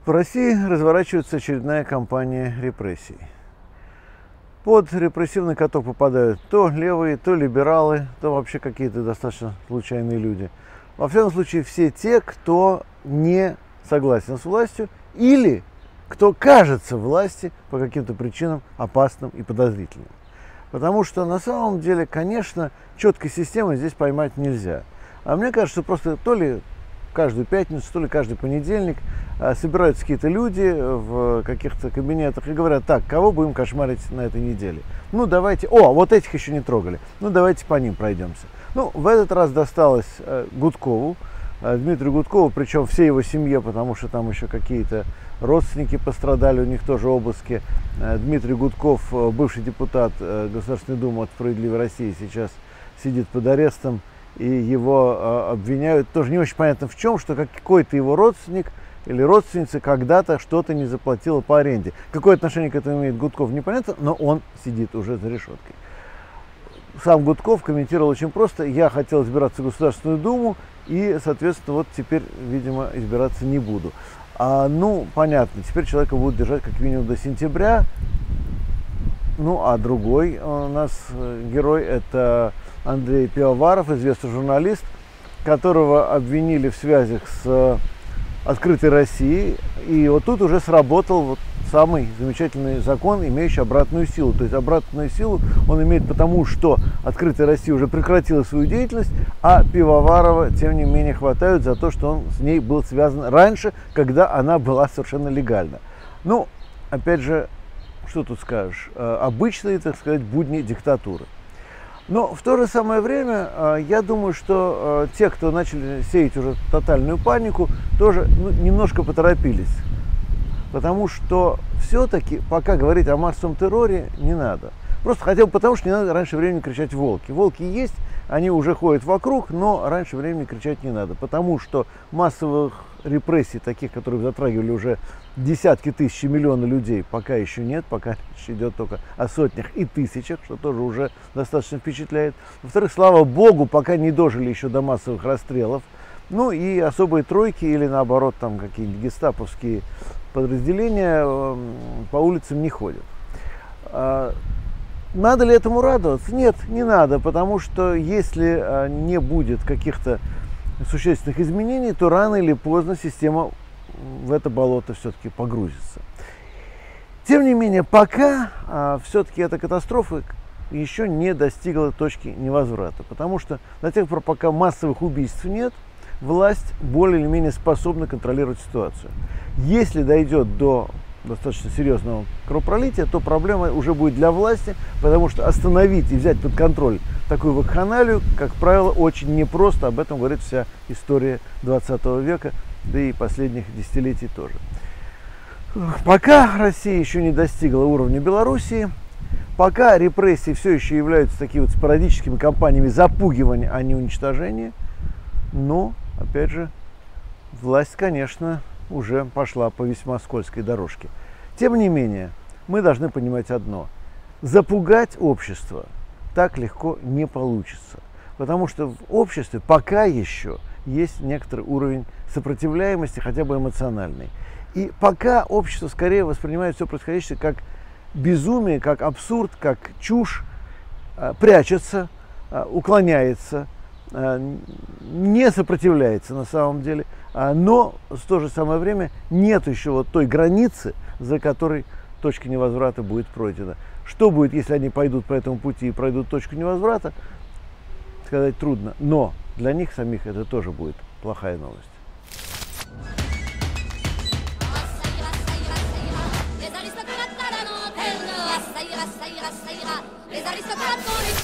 В России разворачивается очередная кампания репрессий. Под репрессивный каток попадают то левые, то либералы, то вообще какие-то достаточно случайные люди. Во всяком случае, все те, кто не согласен с властью или кто кажется власти по каким-то причинам опасным и подозрительным. Потому что на самом деле, конечно, четкой системы здесь поймать нельзя. А мне кажется, что просто то ли каждую пятницу, то ли каждый понедельник собираются какие-то люди в каких-то кабинетах и говорят: так, кого будем кошмарить на этой неделе? Ну, давайте, вот этих еще не трогали, ну, давайте по ним пройдемся. Ну, в этот раз досталось Гудкову, Дмитрию Гудкову, причем всей его семье, потому что там еще какие-то родственники пострадали, у них тоже обыски. Дмитрий Гудков, бывший депутат Государственной Думы от «Справедливой России», сейчас сидит под арестом, и его обвиняют, тоже не очень понятно в чем, что какой-то его родственник или родственница когда-то что-то не заплатила по аренде. Какое отношение к этому имеет Гудков, непонятно, но он сидит уже за решеткой. Сам Гудков комментировал очень просто: я хотел избираться в Государственную Думу и, соответственно, вот теперь, видимо, избираться не буду. Ну, понятно, теперь человека будут держать как минимум до сентября. Ну, а другой у нас герой — это Андрей Пивоваров, известный журналист, которого обвинили в связях с «Открытой Россией». И вот тут уже сработал вот самый замечательный закон, имеющий обратную силу. То есть обратную силу он имеет потому, что «Открытая Россия» уже прекратила свою деятельность, а Пивоварова, тем не менее, хватают за то, что он с ней был связан раньше, когда она была совершенно легальна. Ну, опять же, что тут скажешь? Обычные, так сказать, будни диктатуры. Но в то же самое время я думаю, что те, кто начали сеять уже тотальную панику, тоже немножко поторопились. Потому что все-таки пока говорить о массовом терроре не надо. Просто хотя бы потому, что не надо раньше времени кричать «волки». Волки есть, они уже ходят вокруг, но раньше времени кричать не надо. Потому что массовых репрессий, таких, которые затрагивали уже десятки тысяч и миллионы людей, пока еще нет, пока речь идет только о сотнях и тысячах, что тоже уже достаточно впечатляет. Во-вторых, слава богу, пока не дожили еще до массовых расстрелов. Ну и особые тройки или наоборот там какие-нибудь гестаповские подразделения по улицам не ходят. Надо ли этому радоваться? Нет, не надо, потому что если не будет каких-то существенных изменений, то рано или поздно система в это болото все-таки погрузится. Тем не менее, пока все-таки эта катастрофа еще не достигла точки невозврата, потому что до тех пор, пока массовых убийств нет, власть более или менее способна контролировать ситуацию. Если дойдет до достаточно серьезного кровопролития, то проблема уже будет для власти, потому что остановить и взять под контроль такую вакханалию, как правило, очень непросто. Об этом говорит вся история 20 века, да и последних десятилетий тоже. Пока Россия еще не достигла уровня Белоруссии, пока репрессии все еще являются такими вот спорадическими кампаниями запугивания, а не уничтожения, но, опять же, власть, конечно, уже пошла по весьма скользкой дорожке. Тем не менее, мы должны понимать одно: запугать общество так легко не получится, потому что в обществе пока еще есть некоторый уровень сопротивляемости, хотя бы эмоциональный. И пока общество скорее воспринимает все происходящее как безумие, как абсурд, как чушь, прячется, уклоняется, не сопротивляется на самом деле, но в то же самое время нет еще вот той границы, за которой точка невозврата будет пройдена. Что будет, если они пойдут по этому пути и пройдут точку невозврата, сказать трудно, но для них самих это тоже будет плохая новость. Les aristocrates